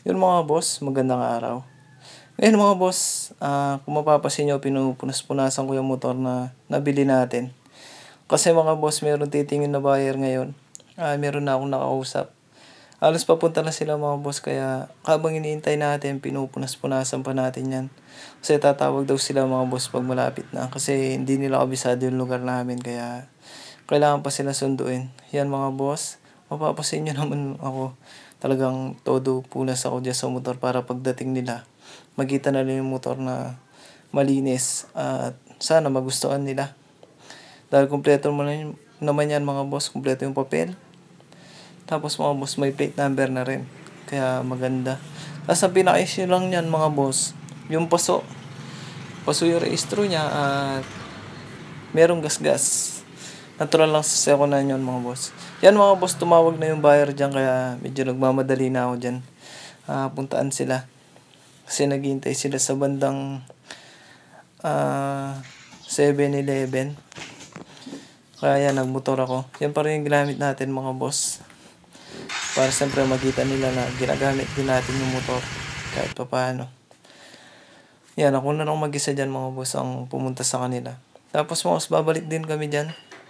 Yun mga boss, magandang araw. Ngayon mga boss, kung mapapansin nyo, pinupunas-punasan ko yung motor na nabili natin. Kasi mga boss, meron titingin na buyer ngayon. Meron na akong nakausap. Halos papunta na sila mga boss, kaya habang iniintay natin, pinupunas-punasan pa natin yan. Kasi tatawag daw sila mga boss pag malapit na. Kasi hindi nila kabisado yung lugar namin, kaya kailangan pa sila sunduin. Yan mga boss, mapapansin nyo naman ako. Talagang todo punas ako dyan sa motor para pagdating nila, makita na yung motor na malinis at sana magustuhan nila. Dahil kumpleto naman yan mga boss, kumpleto yung papel. Tapos mga boss, may plate number na rin. Kaya maganda. Tapos ang pinaka-issue lang yan mga boss, yung paso. Paso yung rehistro niya at merong gasgas. Natural lang sa sekunan yun mga boss. Yan mga boss, tumawag na yung buyer dyan, kaya medyo nagmamadali na ako dyan. Puntaan sila. Kasi naghihintay sila sa bandang 7-Eleven. Kaya yan, nagmotor ako. Yan pa rin yung ginamit natin mga boss. Para siyempre makita nila na ginagamit din natin yung motor. Kahit pa paano. Yan, ako na lang mag-isa dyan mga boss ang pumunta sa kanila. Tapos mga boss, babalik din kami dyan.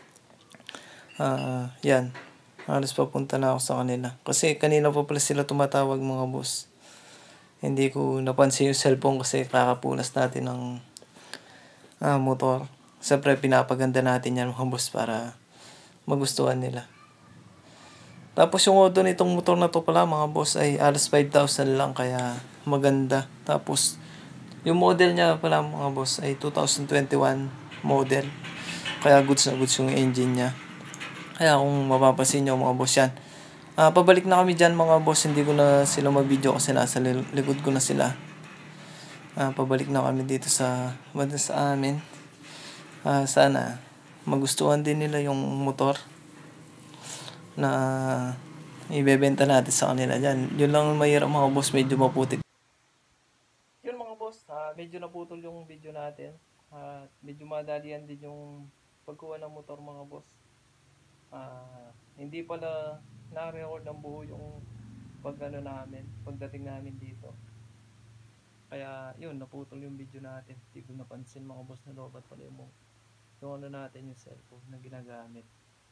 Yan. Halos papunta na ako sa kanila. Kasi kanina pa pala sila tumatawag mga boss. Hindi ko napansin yung cellphone kasi kakapunas natin ng motor. Siyempre pinapaganda natin yan mga boss para magustuhan nila. Tapos yung odo nitong motor na to pala mga boss ay alas 5,000 lang, kaya maganda. Tapos yung model niya pala mga boss ay 2021 model. Kaya goods na goods yung engine niya. Kaya kung mapapansin nyo mga boss yan. Pabalik na kami dyan mga boss. Hindi ko na sila ma-video kasi nasa likod ko na sila. Pabalik na kami dito sa banda sa amin. Sana magustuhan din nila yung motor na ibebenta natin sa kanila dyan. Yun lang mahirap mga boss, medyo maputik. Yun mga boss, medyo naputol yung video natin. Medyo madalian din yung pagkuha ng motor mga boss. Hindi pala na-record ng buo yung pagdating namin dito. Kaya yun, naputol yung video natin. Hindi ko napansin mga boss na lobat pala yung natin, yung cellphone na ginagamit.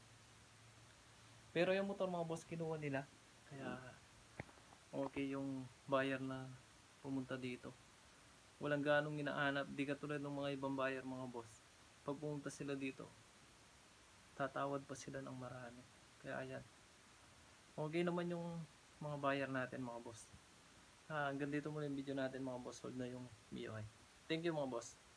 Pero yung motor mga boss, kinuha nila. Kaya okay yung buyer na pumunta dito. Walang ganong hinahanap. Di katulad ng mga ibang buyer mga boss. Pag pumunta sila dito, tatawad pa sila ng marami. Kaya ayan. Okay naman yung mga buyer natin mga boss. Hanggang dito muna yung video natin mga boss. Hold na yung MIUI. Thank you mga boss.